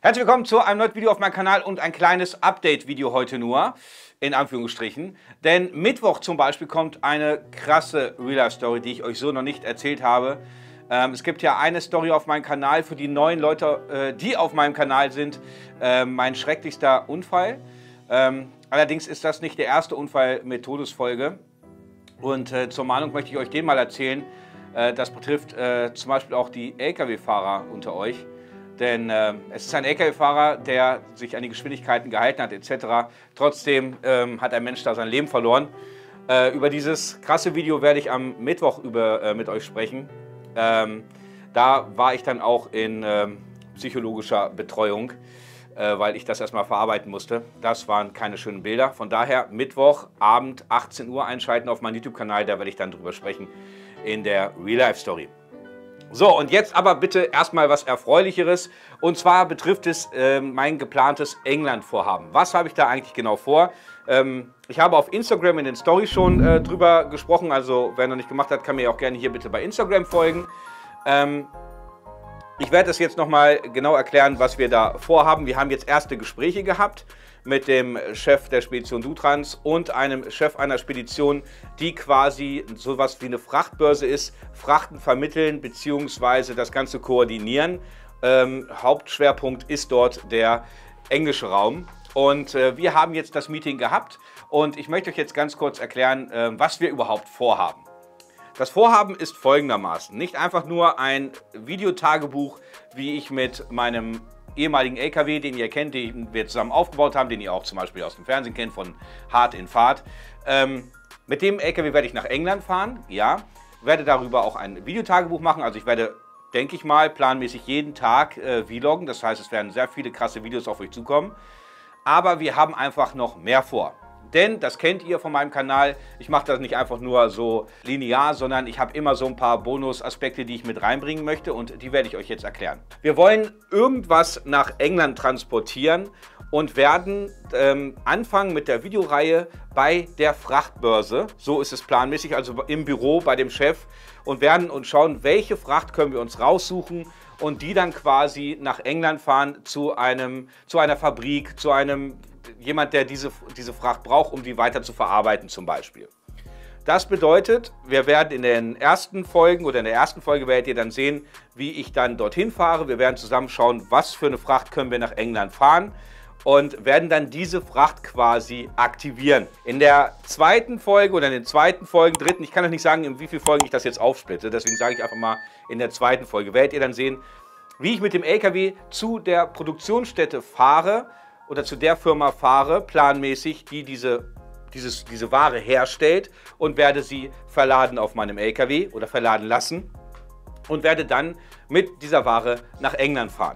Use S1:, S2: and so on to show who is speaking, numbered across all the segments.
S1: Herzlich willkommen zu einem neuen Video auf meinem Kanal und ein kleines Update-Video heute nur, in Anführungsstrichen. Denn Mittwoch zum Beispiel kommt eine krasse Real-Life-Story, die ich euch so noch nicht erzählt habe. Es gibt ja eine Story auf meinem Kanal für die neuen Leute, die auf meinem Kanal sind, mein schrecklichster Unfall. Allerdings ist das nicht der erste Unfall mit Todesfolge. Und zur Mahnung möchte ich euch den mal erzählen. Das betrifft zum Beispiel auch die Lkw-Fahrer unter euch. Denn es ist ein Lkw-Fahrer, der sich an die Geschwindigkeiten gehalten hat etc. Trotzdem hat ein Mensch da sein Leben verloren. Über dieses krasse Video werde ich am Mittwoch mit euch sprechen. Da war ich dann auch in psychologischer Betreuung, weil ich das erstmal verarbeiten musste. Das waren keine schönen Bilder. Von daher Mittwochabend 18 Uhr einschalten auf meinen YouTube-Kanal. Da werde ich dann drüber sprechen in der Real-Life-Story. So, und jetzt aber bitte erstmal was Erfreulicheres. Und zwar betrifft es mein geplantes England-Vorhaben. Was habe ich da eigentlich genau vor? Ich habe auf Instagram in den Storys schon drüber gesprochen. Also wer noch nicht gemacht hat, kann mir auch gerne hier bitte bei Instagram folgen. Ich werde es jetzt nochmal genau erklären, was wir da vorhaben. Wir haben jetzt erste Gespräche gehabt mit dem Chef der Spedition Dutrans und einem Chef einer Spedition, die quasi sowas wie eine Frachtbörse ist, Frachten vermitteln bzw. das Ganze koordinieren. Hauptschwerpunkt ist dort der englische Raum. Und wir haben jetzt das Meeting gehabt und ich möchte euch jetzt ganz kurz erklären, was wir überhaupt vorhaben. Das Vorhaben ist folgendermaßen: Nicht einfach nur ein Videotagebuch, wie ich mit meinem ehemaligen LKW, den ihr kennt, den wir zusammen aufgebaut haben, den ihr auch zum Beispiel aus dem Fernsehen kennt, von Hart in Fahrt. Mit dem LKW werde ich nach England fahren, ja, werde darüber auch ein Videotagebuch machen. Also ich werde, denke ich mal, planmäßig jeden Tag vloggen. Das heißt, es werden sehr viele krasse Videos auf euch zukommen. Aber wir haben einfach noch mehr vor. Denn, das kennt ihr von meinem Kanal, ich mache das nicht einfach nur so linear, sondern ich habe immer so ein paar Bonusaspekte, die ich mit reinbringen möchte und die werde ich euch jetzt erklären. Wir wollen irgendwas nach England transportieren und werden anfangen mit der Videoreihe bei der Frachtbörse. So ist es planmäßig, also im Büro bei dem Chef, und werden uns schauen, welche Fracht können wir uns raussuchen und die dann quasi nach England fahren zu einer Fabrik, zu einem jemand, der diese Fracht braucht, um die weiter zu verarbeiten zum Beispiel. Das bedeutet, wir werden in den ersten Folgen oder in der ersten Folge werdet ihr dann sehen, wie ich dann dorthin fahre. Wir werden zusammen schauen, was für eine Fracht können wir nach England fahren und werden dann diese Fracht quasi aktivieren. In der zweiten Folge oder in den zweiten Folgen, dritten, ich kann euch nicht sagen, in wie vielen Folgen ich das jetzt aufsplitte, deswegen sage ich einfach mal, in der zweiten Folge werdet ihr dann sehen, wie ich mit dem LKW zu der Produktionsstätte fahre, oder zu der Firma fahre, planmäßig, die diese Ware herstellt, und werde sie verladen auf meinem LKW oder verladen lassen und werde dann mit dieser Ware nach England fahren.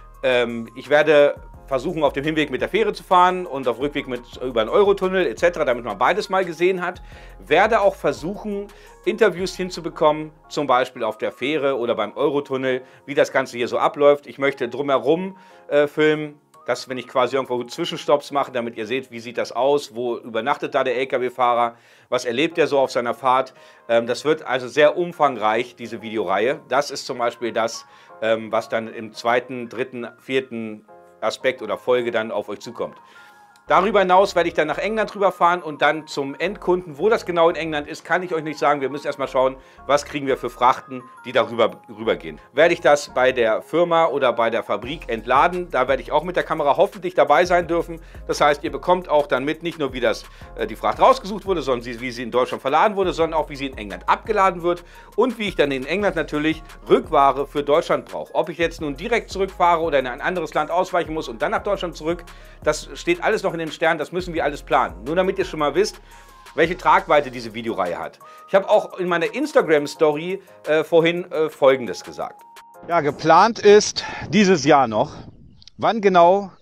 S1: Ich werde versuchen, auf dem Hinweg mit der Fähre zu fahren und auf Rückweg über einen Eurotunnel etc., damit man beides mal gesehen hat. Werde auch versuchen, Interviews hinzubekommen, zum Beispiel auf der Fähre oder beim Eurotunnel, wie das Ganze hier so abläuft. Ich möchte drumherum filmen, dass, wenn ich quasi irgendwo Zwischenstopps mache, damit ihr seht, wie sieht das aus, wo übernachtet da der Lkw-Fahrer, was erlebt er so auf seiner Fahrt. Das wird also sehr umfangreich, diese Videoreihe. Das ist zum Beispiel das, was dann im zweiten, dritten, vierten Aspekt oder Folge dann auf euch zukommt. Darüber hinaus werde ich dann nach England rüberfahren und dann zum Endkunden. Wo das genau in England ist, kann ich euch nicht sagen. Wir müssen erstmal schauen, was kriegen wir für Frachten, die darüber rübergehen. Werde ich das bei der Firma oder bei der Fabrik entladen, da werde ich auch mit der Kamera hoffentlich dabei sein dürfen. Das heißt, ihr bekommt auch dann mit, nicht nur wie die Fracht rausgesucht wurde, sondern wie sie in Deutschland verladen wurde, sondern auch wie sie in England abgeladen wird und wie ich dann in England natürlich Rückware für Deutschland brauche. Ob ich jetzt nun direkt zurückfahre oder in ein anderes Land ausweichen muss und dann nach Deutschland zurück, das steht alles noch in den Sternen, das müssen wir alles planen. Nur damit ihr schon mal wisst, welche Tragweite diese Videoreihe hat. Ich habe auch in meiner Instagram-Story vorhin Folgendes gesagt. Ja, geplant ist dieses Jahr noch. Wann genau,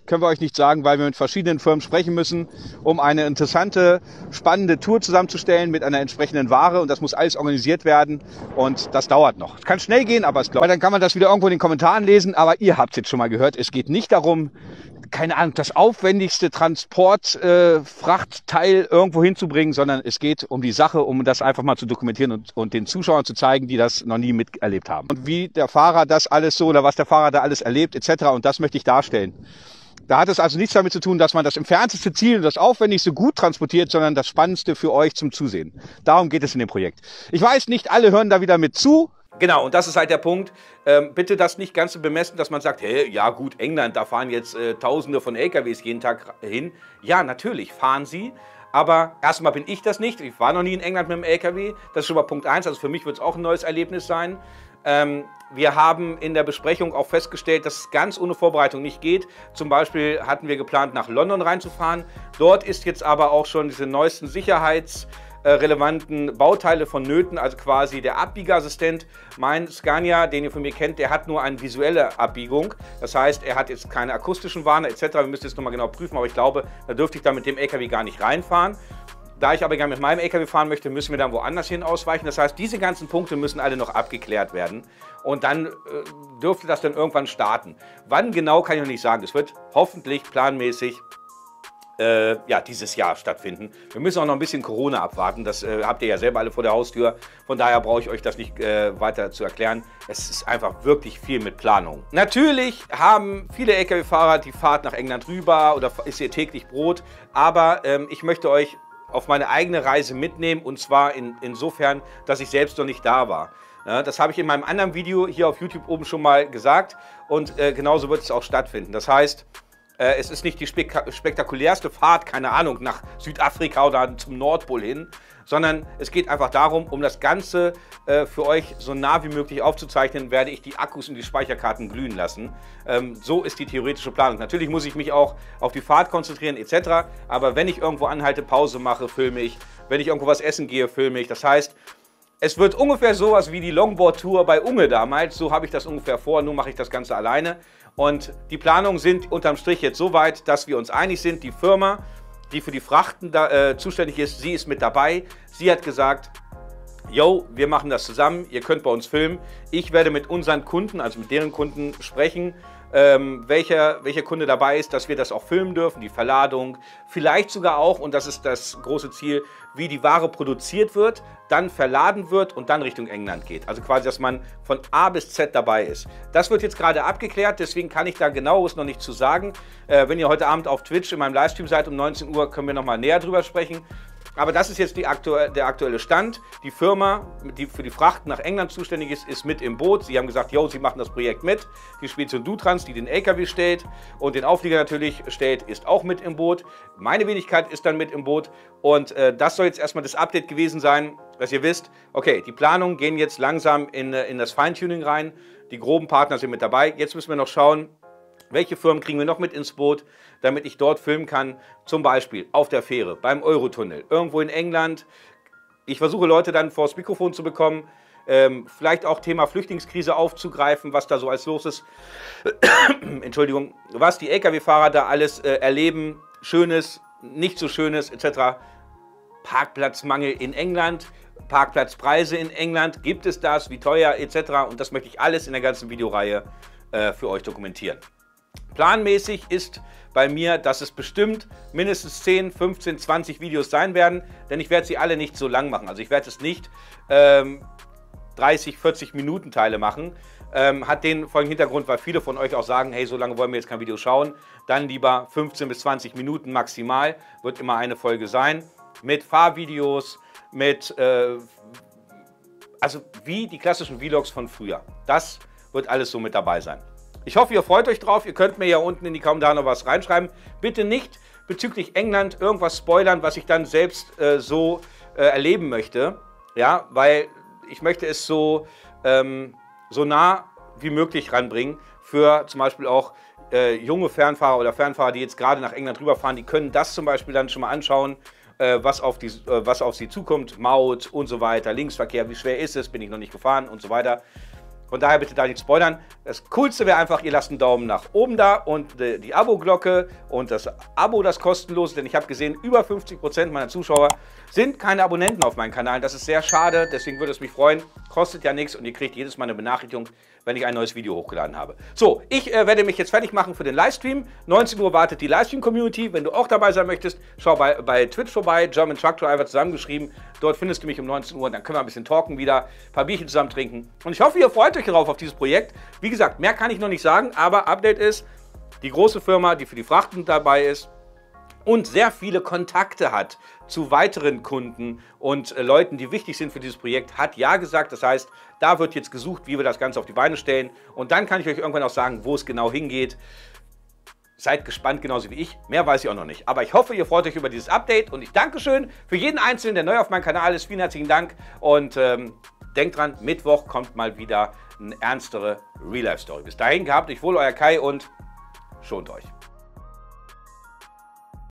S2: können wir euch nicht sagen, weil wir mit verschiedenen Firmen sprechen müssen, um eine interessante, spannende Tour zusammenzustellen mit einer entsprechenden Ware. Und das muss alles organisiert werden und das dauert noch. Es kann schnell gehen, aber es glaubt. Weil dann kann man das wieder irgendwo in den Kommentaren lesen. Aber ihr habt es jetzt schon mal gehört, es geht nicht darum, keine Ahnung, das aufwendigste Transportfrachtteil irgendwo hinzubringen, sondern es geht um die Sache, um das einfach mal zu dokumentieren und den Zuschauern zu zeigen, die das noch nie miterlebt haben. Und wie der Fahrer das alles so oder was der Fahrer da alles erlebt etc. Und das möchte ich darstellen. Da hat es also nichts damit zu tun, dass man das entfernteste Ziel und das aufwendigste gut transportiert, sondern das Spannendste für euch zum Zusehen. Darum geht es in dem Projekt. Ich weiß, nicht alle hören da wieder mit zu.
S1: Genau, und das ist halt der Punkt. Bitte das nicht ganz so bemessen, dass man sagt, hey, ja gut, England, da fahren jetzt Tausende von LKWs jeden Tag hin. Ja, natürlich fahren sie, aber erstmal bin ich das nicht. Ich war noch nie in England mit dem LKW. Das ist schon mal Punkt 1, also für mich wird es auch ein neues Erlebnis sein. Wir haben in der Besprechung auch festgestellt, dass es ganz ohne Vorbereitung nicht geht. Zum Beispiel hatten wir geplant, nach London reinzufahren. Dort ist jetzt aber auch schon diese neuesten sicherheitsrelevanten Bauteile vonnöten, also quasi der Abbiegeassistent. Mein Scania, den ihr von mir kennt, der hat nur eine visuelle Abbiegung. Das heißt, er hat jetzt keine akustischen Warner etc. Wir müssen jetzt nochmal genau prüfen, aber ich glaube, da dürfte ich dann mit dem LKW gar nicht reinfahren. Da ich aber gerne mit meinem LKW fahren möchte, müssen wir dann woanders hin ausweichen. Das heißt, diese ganzen Punkte müssen alle noch abgeklärt werden. Und dann dürfte das dann irgendwann starten. Wann genau, kann ich noch nicht sagen. Es wird hoffentlich planmäßig ja, dieses Jahr stattfinden. Wir müssen auch noch ein bisschen Corona abwarten. Das habt ihr ja selber alle vor der Haustür. Von daher brauche ich euch das nicht weiter zu erklären. Es ist einfach wirklich viel mit Planung. Natürlich haben viele LKW-Fahrer die Fahrt nach England rüber oder ist ihr täglich Brot. Aber ich möchte euch auf meine eigene Reise mitnehmen, und zwar insofern, dass ich selbst noch nicht da war. Ja, das habe ich in meinem anderen Video hier auf YouTube oben schon mal gesagt und genauso wird es auch stattfinden. Das heißt, es ist nicht die spektakulärste Fahrt, keine Ahnung, nach Südafrika oder zum Nordpol hin, sondern es geht einfach darum, um das Ganze für euch so nah wie möglich aufzuzeichnen, werde ich die Akkus und die Speicherkarten glühen lassen. So ist die theoretische Planung. Natürlich muss ich mich auch auf die Fahrt konzentrieren etc., aber wenn ich irgendwo anhalte, Pause mache, filme ich. Wenn ich irgendwo was essen gehe, filme ich. Das heißt, es wird ungefähr sowas wie die Longboard-Tour bei Unge damals. So habe ich das ungefähr vor, nur mache ich das Ganze alleine. Und die Planungen sind unterm Strich jetzt so weit, dass wir uns einig sind. Die Firma, die für die Frachten zuständig ist, sie ist mit dabei. Sie hat gesagt, yo, wir machen das zusammen, ihr könnt bei uns filmen. Ich werde mit unseren Kunden, also mit deren Kunden sprechen, welcher Kunde dabei ist, dass wir das auch filmen dürfen, die Verladung, vielleicht sogar auch, und das ist das große Ziel, wie die Ware produziert wird, dann verladen wird und dann Richtung England geht. Also quasi, dass man von A bis Z dabei ist. Das wird jetzt gerade abgeklärt, deswegen kann ich da genaues noch nicht zu sagen. Wenn ihr heute Abend auf Twitch in meinem Livestream seid um 19 Uhr, können wir nochmal näher drüber sprechen. Aber das ist jetzt der aktuelle Stand. Die Firma, die für die Fracht nach England zuständig ist, ist mit im Boot. Sie haben gesagt, jo, sie machen das Projekt mit. Die Spedition Dutrans, die den LKW stellt und den Auflieger natürlich stellt, ist auch mit im Boot. Meine Wenigkeit ist dann mit im Boot. Und das soll jetzt erstmal das Update gewesen sein, dass ihr wisst, okay, die Planungen gehen jetzt langsam in das Feintuning rein. Die groben Partner sind mit dabei. Jetzt müssen wir noch schauen, welche Firmen kriegen wir noch mit ins Boot, damit ich dort filmen kann, zum Beispiel auf der Fähre, beim Eurotunnel, irgendwo in England. Ich versuche Leute dann vors Mikrofon zu bekommen, vielleicht auch Thema Flüchtlingskrise aufzugreifen, was da so als los ist. Entschuldigung, was die Lkw-Fahrer da alles erleben, Schönes, nicht so Schönes etc. Parkplatzmangel in England, Parkplatzpreise in England, gibt es das, wie teuer etc. Und das möchte ich alles in der ganzen Videoreihe für euch dokumentieren. Planmäßig ist bei mir, dass es bestimmt mindestens 10, 15, 20 Videos sein werden, denn ich werde sie alle nicht so lang machen. Also ich werde es nicht 30, 40 Minuten Teile machen. Hat den folgenden Hintergrund, weil viele von euch auch sagen, hey, so lange wollen wir jetzt kein Video schauen. Dann lieber 15 bis 20 Minuten maximal, wird immer eine Folge sein. Mit Fahrvideos, mit, also wie die klassischen Vlogs von früher. Das wird alles so mit dabei sein. Ich hoffe, ihr freut euch drauf. Ihr könnt mir ja unten in die Kommentare noch was reinschreiben. Bitte nicht bezüglich England irgendwas spoilern, was ich dann selbst so erleben möchte. Ja, weil ich möchte es so, so nah wie möglich ranbringen für zum Beispiel auch junge Fernfahrer oder Fernfahrer, die jetzt gerade nach England rüberfahren. Die können das zum Beispiel dann schon mal anschauen, was auf sie zukommt. Maut und so weiter, Linksverkehr, wie schwer ist es, bin ich noch nicht gefahren und so weiter. Von daher bitte da nicht spoilern. Das Coolste wäre einfach, ihr lasst einen Daumen nach oben da und die Abo-Glocke und das Abo, das kostenlos, denn ich habe gesehen, über 50% meiner Zuschauer sind keine Abonnenten auf meinem Kanal. Das ist sehr schade, deswegen würde es mich freuen. Kostet ja nichts und ihr kriegt jedes Mal eine Benachrichtigung, wenn ich ein neues Video hochgeladen habe. So, ich werde mich jetzt fertig machen für den Livestream. 19 Uhr wartet die Livestream-Community. Wenn du auch dabei sein möchtest, schau bei Twitch vorbei, German Traktor einfach zusammengeschrieben. Dort findest du mich um 19 Uhr und dann können wir ein bisschen talken wieder, ein paar Bierchen zusammen trinken. Und ich hoffe, ihr freut euch darauf auf dieses Projekt. Wie gesagt, mehr kann ich noch nicht sagen, aber Update ist, die große Firma, die für die Frachten dabei ist, und sehr viele Kontakte hat zu weiteren Kunden und Leuten, die wichtig sind für dieses Projekt, hat ja gesagt. Das heißt, da wird jetzt gesucht, wie wir das Ganze auf die Beine stellen. Und dann kann ich euch irgendwann auch sagen, wo es genau hingeht. Seid gespannt, genauso wie ich. Mehr weiß ich auch noch nicht. Aber ich hoffe, ihr freut euch über dieses Update. Und ich danke schön für jeden Einzelnen, der neu auf meinem Kanal ist. Vielen herzlichen Dank. Und denkt dran, Mittwoch kommt mal wieder eine ernstere Real-Life-Story. Bis dahin, gehabt euch wohl, euer Kai und schont euch.